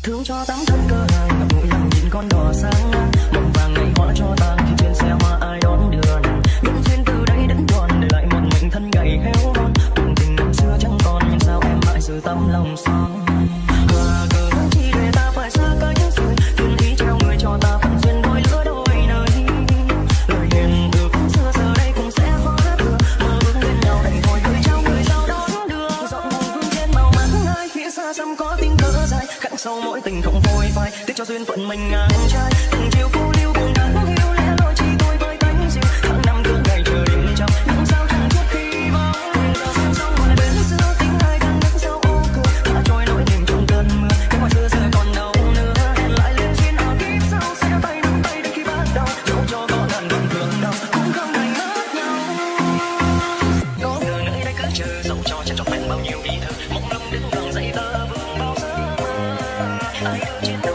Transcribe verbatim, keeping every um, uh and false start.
thương cho tắm thân cơ hàng ngậm ngùi lòng nhìn con đò sáng ngang mộng vàng ngày hoa cho tàn khi trên xe hoa ai đón đưa nàng nhân duyên từ đây đến đoàn để lại một mình thân gầy héo hon cuộc tình năm xưa chẳng còn nhưng sao em mãi giữ tấm lòng son và cờ chỉ để ta phải xa cách rồi thiên ý treo người cho ta phận duyên đôi lứa đôi nơi lời hiền được xưa giờ đây cũng sẽ hóa thừa mơ ước bên nhau đầy hồi người trao người sao đón đưa dọn hồng hương trên màu mắt ai phía xa xăm có tiếng thở dài khắc sâu mỗi tình không phôi phai tiếc cho duyên phận mình ngang trai từng chiều cô lưu buồn đắng hiu lẽ loi chỉ tôi với cánh diều tháng năm cứ ngày chờ đêm trong nhưng sao chẳng chút khi vắng giờ xem xong ngoài bên xưa tiếng ai đang đứng sau ô cửa đã trôi nỗi niềm trong cơn mưa cái mọi xưa giờ còn đâu nữa hẹn lại lên duyên ở kiếp sau sẽ tay nắm tay đến khi bắt đầu dẫu cho có lần buồn thương đau cũng không đành mất nhau có người nơi đây cứ chờ dẫu cho chẳng trọn vẹn bao nhiêu ý thơ mong lung đứng gần dậy tơ vương bao giấc mơ ai đưa trên